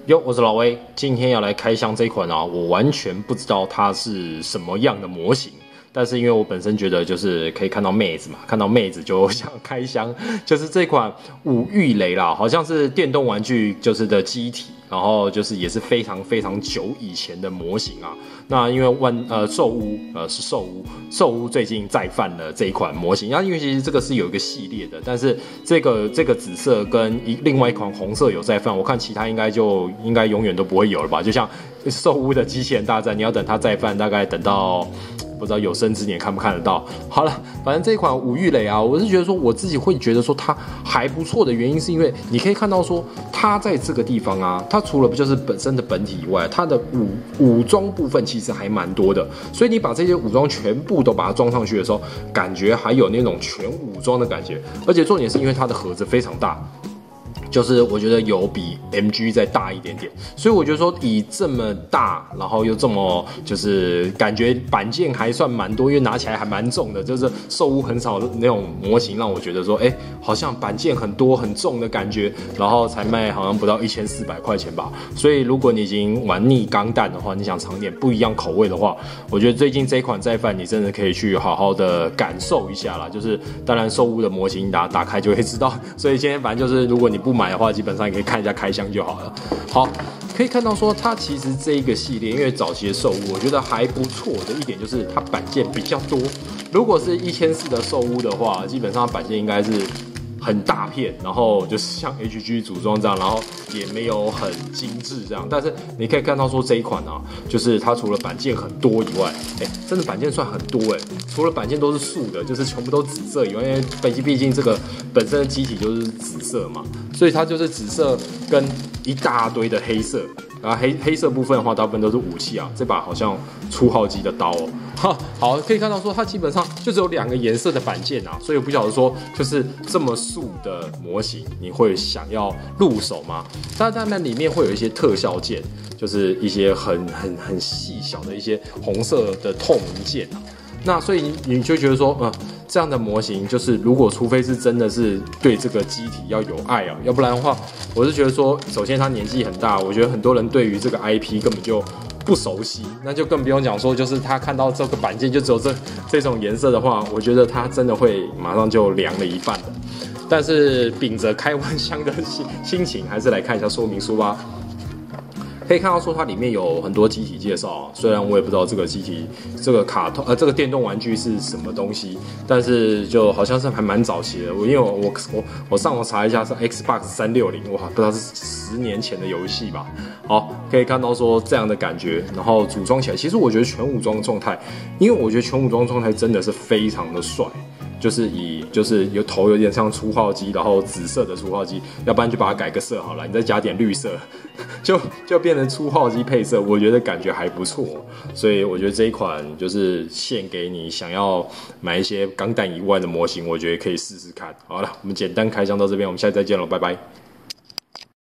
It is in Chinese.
哟，我是老威，今天要来开箱这一款啊，我完全不知道它是什么样的模型，但是因为我本身觉得就是可以看到妹子嘛，看到妹子就想开箱，就是这款五玉雷啦，好像是电动玩具就是的机体，然后就是也是非常非常久以前的模型啊。那因为兽屋是兽屋最近再犯了这一款模型，那因为其实这个是有一个系列的，但是这个紫色跟另外一款红色有再犯，我看其他应该永远都不会有了吧？就像兽屋的机器人大战，你要等它再犯，大概等到。不知道有生之年看不看得到。好了，反正这一款五玉雷啊，我是觉得说我自己会觉得说它还不错的原因，是因为你可以看到说它在这个地方啊，它除了就是本身的本体以外，它的武装部分其实还蛮多的，所以你把这些武装全部都把它装上去的时候，感觉还有那种全武装的感觉，而且重点是因为它的盒子非常大。就是我觉得有比 MG 再大一点点，所以我觉得说以这么大，然后又这么就是感觉板件还算蛮多，因为拿起来还蛮重的，就是兽屋很少那种模型让我觉得说，好像板件很多很重的感觉，然后才卖好像不到1400块钱吧。所以如果你已经玩腻钢弹的话，你想尝点不一样口味的话，我觉得最近这一款再犯你真的可以去好好的感受一下啦。就是当然兽屋的模型打开就会知道，所以今天反正就是如果你不买的话，基本上也可以看一下开箱就好了。好，可以看到说它其实这一个系列，因为早期的兽屋，我觉得还不错的一点就是它板件比较多。如果是1400的兽屋的话，基本上板件应该是很大片，然后就是像 HG 组装这样，然后也没有很精致这样。但是你可以看到说这一款啊，就是它除了板件很多以外，真的板件算很多除了板件都是素的，就是全部都紫色以外，因为毕竟这个本身的机体就是紫色嘛，所以它就是紫色跟一大堆的黑色。然后黑色部分的话，大部分都是武器啊。这把好像初号机的刀好，可以看到说它基本上就只有2个颜色的板件啊，所以我不晓得说就是这么素的模型，你会想要入手吗？当然里面会有一些特效件，就是一些很细小的一些红色的透明件啊。那所以你就觉得说，这样的模型就是如果除非是真的是对这个机体要有爱啊，要不然的话，我是觉得说，首先他年纪很大，我觉得很多人对于这个 IP 根本就不熟悉，那就更不用讲说，就是他看到这个板件就只有这种颜色的话，我觉得他真的会马上就凉了一半的。但是秉着开玩笑的心情，还是来看一下说明书吧。可以看到说它里面有很多机体介绍，虽然我也不知道这个机体、这个卡通、这个电动玩具是什么东西，但是就好像是还蛮早期的。因为我上网查一下是 Xbox 360，哇，不知道是10年前的游戏吧。好，可以看到说这样的感觉，然后组装起来，其实我觉得全武装的状态，因为我觉得全武装状态真的是非常的帅。就是有头有点像初号机，然后紫色的初号机，要不然就把它改个色好了，你再加点绿色，就变成初号机配色，我觉得感觉还不错，所以我觉得这一款就是献给你想要买一些钢弹以外的模型，我觉得可以试试看。好了，我们简单开箱到这边，我们下次再见了，拜拜。